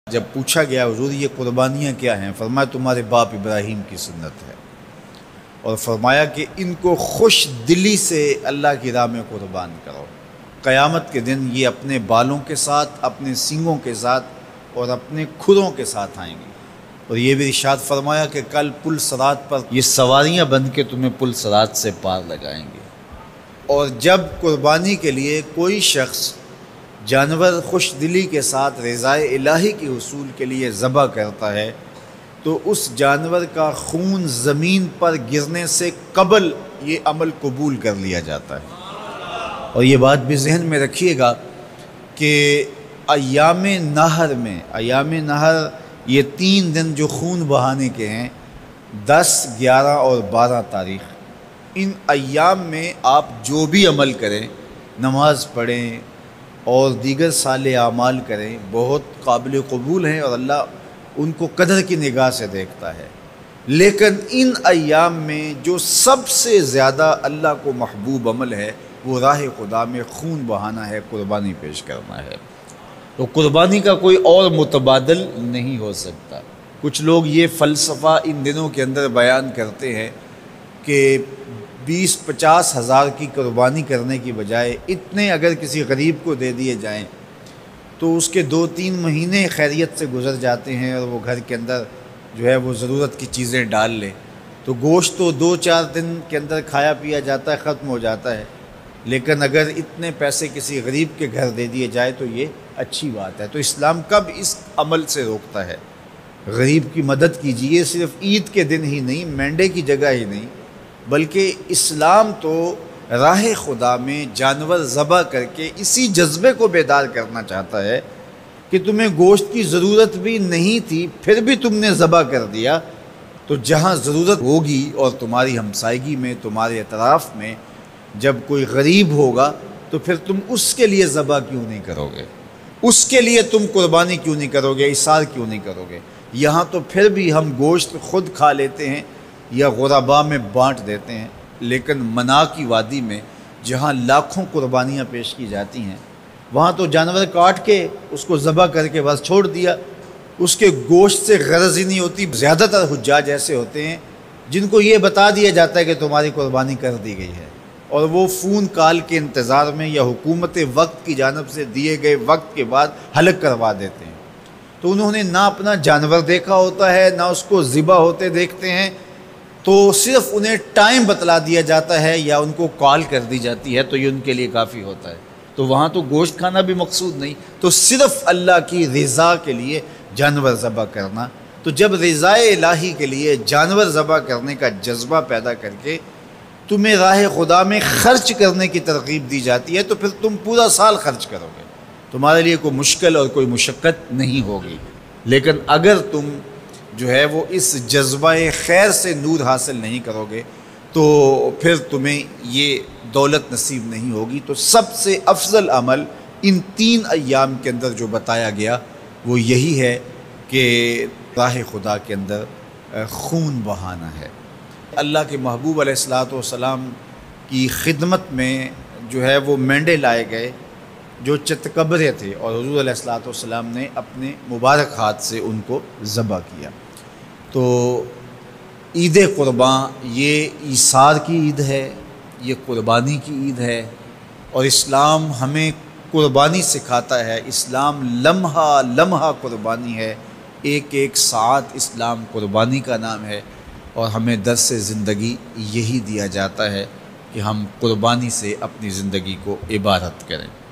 جب پوچھا گیا حضور یہ قربانیاں کیا ہیں، فرمایا تمہارے باپ ابراہیم کی سنت ہے، اور فرمایا کہ ان کو خوش دلی سے اللہ کی راہ میں قربان کرو۔ قیامت کے دن یہ اپنے بالوں کے ساتھ، اپنے سینگوں کے ساتھ اور اپنے کھروں کے ساتھ آئیں گے، اور یہ بھی ارشاد فرمایا کہ کل پل صراط پر یہ سواریاں بن کے تمہیں پل صراط سے پار لگائیں گے۔ اور جب قربانی کے لیے کوئی شخص جانور خوش دلی کے ساتھ رضائے الہی کے حصول کے لیے ذبح کرتا ہے تو اس جانور کا خون زمین پر گرنے سے قبل یہ عمل قبول کر لیا جاتا ہے۔ اور یہ بات بھی ذہن میں رکھیے گا کہ ایام نہر یہ 3 دن جو خون بہانے کے ہیں، 10، 11 اور 12 تاریخ، ان ایام میں آپ جو بھی عمل کریں، نماز پڑھیں اور دیگر صالح اعمال کریں، بہت قابل قبول ہیں اور اللہ ان کو قدر کی نگاہ سے دیکھتا ہے۔ لیکن ان ایام میں جو سب سے زیادہ اللہ کو محبوب عمل ہے وہ راہ خدا میں خون بہانا ہے، قربانی پیش کرنا ہے۔ تو قربانی کا کوئی اور متبادل نہیں ہو سکتا۔ کچھ لوگ یہ فلسفہ ان دنوں کے اندر بیان کرتے ہیں کہ 20-50 ہزار کی قربانی کرنے کی بجائے اتنے اگر کسی غریب کو دے دیے جائیں تو اس کے 2-3 مہینے خیریت سے گزر جاتے ہیں، اور وہ گھر کے اندر جو ہے وہ ضرورت کی چیزیں ڈال لے تو گوشت تو 2-4 دن کے اندر کھایا پیا جاتا ہے، ختم ہو جاتا ہے۔ لیکن اگر اتنے پیسے کسی غریب کے گھر دے دیے جائے تو یہ اچھی بات ہے۔ تو اسلام کب اس عمل سے روکتا ہے؟ غریب کی مدد کیجیے، صرف عید کے دن ہی نہیں، مینڈے کی جگہ ہی نہیں، بلکہ اسلام تو راہ خدا میں جانور ذبح کر کے اسی جذبے کو بیدار کرنا چاہتا ہے کہ تمہیں گوشت کی ضرورت بھی نہیں تھی، پھر بھی تم نے ذبح کر دیا، تو جہاں ضرورت ہوگی اور تمہاری ہمسائیگی میں، تمہارے اطراف میں جب کوئی غریب ہوگا تو پھر تم اس کے لیے ذبح کیوں نہیں کرو گے؟ اس کے لیے تم قربانی کیوں نہیں کرو گے؟ اِیثار کیوں نہیں کرو گے؟ یہاں تو پھر بھی ہم گوشت خود کھا لیتے ہیں یا غرباء میں بانٹ دیتے ہیں، لیکن منا کی وادی میں جہاں لاکھوں قربانیاں پیش کی جاتی ہیں، وہاں تو جانور کاٹ کے اس کو ذبح کر کے بس چھوڑ دیا، اس کے گوشت سے غرض ہی نہیں ہوتی۔ زیادہ تر حجاج ایسے ہوتے ہیں جن کو یہ بتا دیا جاتا ہے کہ تمہاری قربانی کر دی گئی ہے، اور وہ فون کال کے انتظار میں یا حکومت وقت کی جانب سے دیے گئے وقت کے بعد حلق کروا دیتے ہیں۔ تو انہوں نے نہ اپنا جانور دیکھا ہوتا ہے، نہ اس کو ذبح ہوتے دیکھتے ہیں، تو صرف انہیں ٹائم بتلا دیا جاتا ہے یا ان کو کال کر دی جاتی ہے تو یہ ان کے لیے کافی ہوتا ہے۔ تو وہاں تو گوشت کھانا بھی مقصود نہیں، تو صرف اللہ کی رضا کے لیے جانور ذبح کرنا۔ تو جب رضا الہی کے لیے جانور ذبح کرنے کا جذبہ پیدا کر کے تمہیں راہ خدا میں خرچ کرنے کی ترغیب دی جاتی ہے تو پھر تم پورا سال خرچ کرو گے، تمہارے لیے کوئی مشکل اور کوئی مشقت نہیں ہوگی۔ لیکن اگر تم جو ہے وہ اس جذبہ خیر سے نور حاصل نہیں کرو گے تو پھر تمہیں یہ دولت نصیب نہیں ہوگی۔ تو سب سے افضل عمل ان 3 ایام کے اندر جو بتایا گیا وہ یہی ہے کہ راہ خدا کے اندر خون بہانا ہے۔ اللہ کے محبوب علیہ الصلوۃ والسلام کی خدمت میں جو ہے وہ مینڈے لائے گئے جو چتکبرے تھے، اور حضور علیہ الصلوۃ والسلام نے اپنے مبارک ہاتھ سے ان کو ذبح کیا۔ تو عید قرباں یہ ایثار کی عید ہے، یہ قربانی کی عید ہے، اور اسلام ہمیں قربانی سکھاتا ہے۔ اسلام لمحہ لمحہ قربانی ہے، ایک ایک ساعت اسلام قربانی کا نام ہے، اور ہمیں درس زندگی یہی دیا جاتا ہے کہ ہم قربانی سے اپنی زندگی کو عبادت کریں۔